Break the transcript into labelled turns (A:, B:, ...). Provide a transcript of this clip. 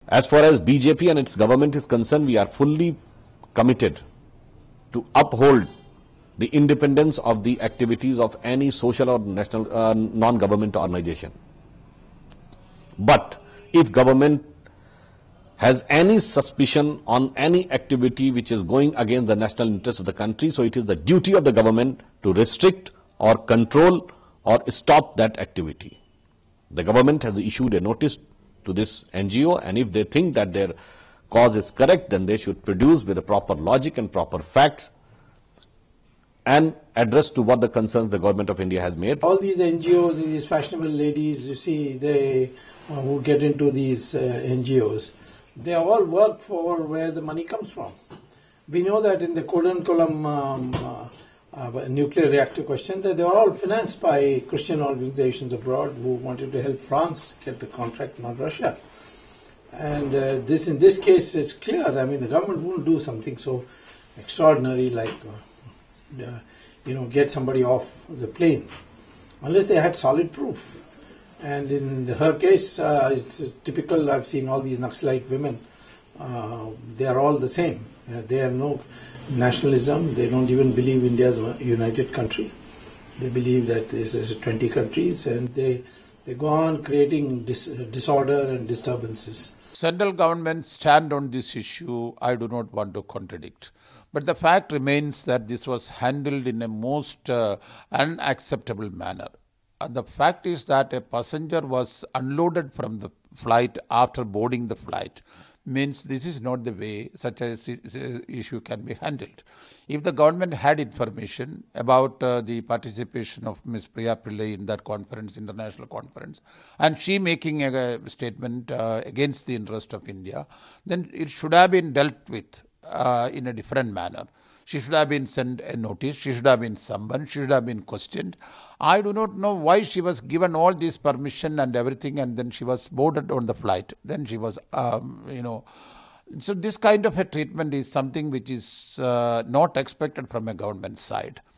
A: As far as BJP and its government is concerned, we are fully committed to uphold the independence of the activities of any social or national non-government organization. But if government has any suspicion on any activity which is going against the national interest of the country, so it is the duty of the government to restrict or control or stop that activity. The government has issued a notice to this NGO, and if they think that their cause is correct, then they should produce with a proper logic and proper facts and address to what the concerns the government of India has made.
B: All these NGOs, these fashionable ladies, you see, they who get into these NGOs, they all work for where the money comes from. We know that in the Kudankulam nuclear reactor question, that they are all financed by Christian organizations abroad who wanted to help France get the contract, not Russia. And in this case, it's clear. I mean, the government won't do something so extraordinary like, get somebody off the plane, unless they had solid proof. And in her case, it's typical. I've seen all these Naxalite women. They are all the same. They have no nationalism. They don't even believe India is a united country. They believe that this is 20 countries, and they go on creating disorder and disturbances.
C: Central government's stand on this issue, I do not want to contradict. But the fact remains that this was handled in a most unacceptable manner. And the fact is that a passenger was unloaded from the flight after boarding the flight. Means this is not the way such an issue can be handled. If the government had information about the participation of Ms. Priya Pillai in that conference, international conference, and she making a statement against the interest of India, then it should have been dealt with in a different manner. She should have been sent a notice, she should have been summoned, she should have been questioned. I do not know why she was given all this permission and everything, and then she was boarded on the flight. Then she was, So this kind of a treatment is something which is not expected from a government side.